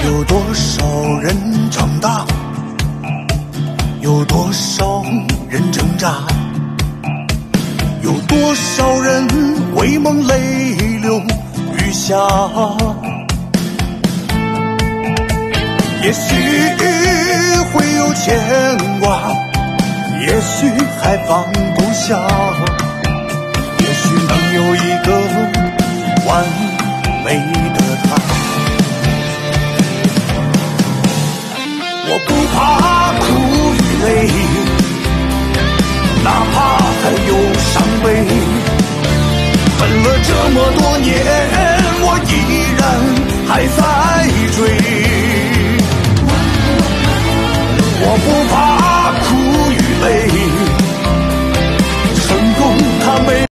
有多少人长大，有多少人挣扎，有多少人为梦泪流雨下。也许会有牵挂，也许还放不下，也许能有一个完美的他。我不怕苦与累，哪怕还有伤悲，奔了这么多年，我依然还在追。